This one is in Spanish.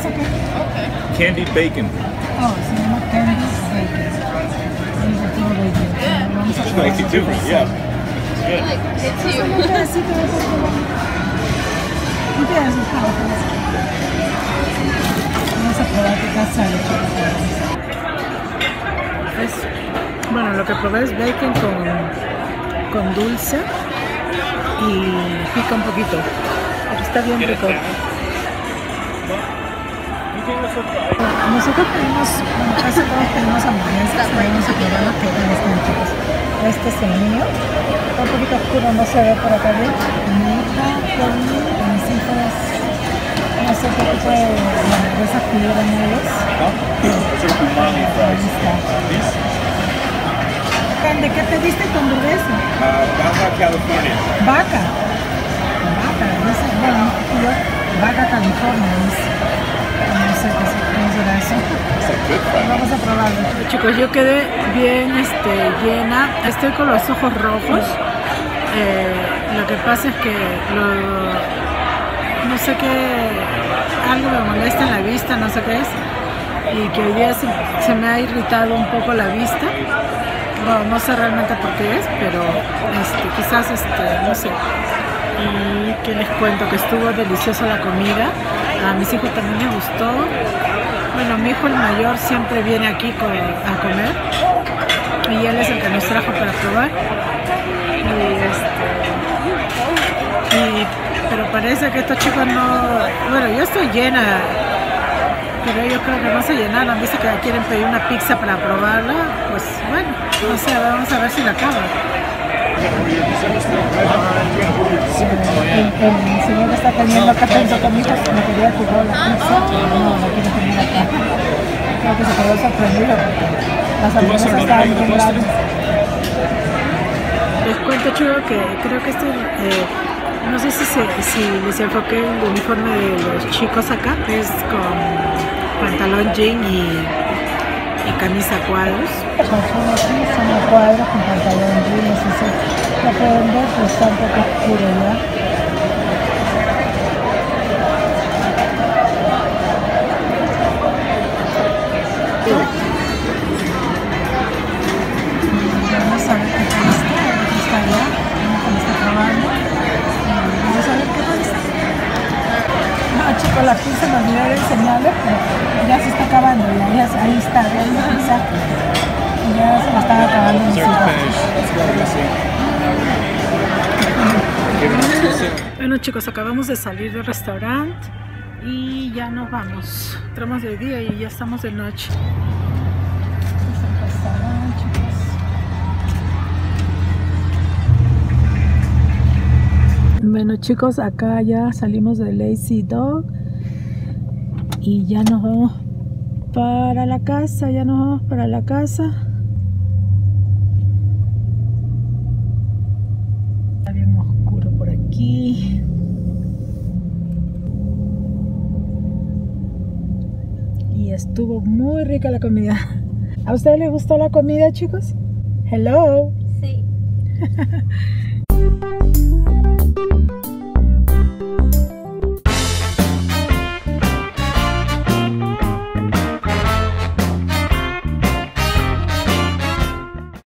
eso qué? Candied bacon. Oh, se llama candy bacon. Vamos a probar. Spicy too, yeah. Good. Un pedacito de un pedazo para vamos a probar qué tal sale. Bueno, lo que probé es bacon con dulce y pica un poquito, pero está bien rico. Nosotros tenemos, bueno, casi todos tenemos hamburguesas, vamos a probar lo que están, chicos. Este es el mío, está un poquito oscuro, no se ve por acá bien. Mi hija, mis hijos, no sé qué tipo de hamburguesas pidieron ellos. ¿De qué pediste tu hamburguesa? Baja California. Vaca. Dice, bueno, yo, Vaca California, dice. No sé qué será eso. Vamos a probarlo. Chicos, yo quedé bien llena. Estoy con los ojos rojos. Lo que pasa es que no sé qué, algo me molesta en la vista, no sé qué es. Y que hoy día se me ha irritado un poco la vista. Bueno, no sé realmente por qué es, pero quizás no sé. Y que les cuento que estuvo deliciosa la comida. A mis hijos también les gustó. Bueno, mi hijo el mayor siempre viene aquí a comer y él es el que nos trajo para probar. Pero parece que estos chicos no. Bueno, yo estoy llena, pero yo creo que no se llenaron. Dice que quieren pedir una pizza para probarla. Pues bueno, no sé, vamos a ver si la acaban. El señor está teniendo acá pensó conmigo que me quería jugar la pizza. No quiere tener acá. Creo que se quedó sorprendido porque las hamburguesas estaban bien grandes. Les cuento, chicos, que creo que no sé si les enfoqué el uniforme de los chicos acá, es con pantalón jean y camisa a cuadros. Son a cuadros con pantalón jean, no sé si lo pueden ver, pero está un poco oscuro ya. Vamos a ver qué tal está allá, cómo está probando. Vamos a ver qué tal está. No, chicos, la pizza me olvidé de enseñarles, pero ya se está acabando, ya ahí está, ya se la están acabando. Bueno, chicos, acabamos de salir del restaurante y ya nos vamos. Entramos de día y ya estamos de noche. Bueno, chicos, acá ya salimos de Lazy Dog y ya nos vamos para la casa, Está bien oscuro por aquí. Y estuvo muy rica la comida. ¿A ustedes les gustó la comida, chicos? Hello. Sí.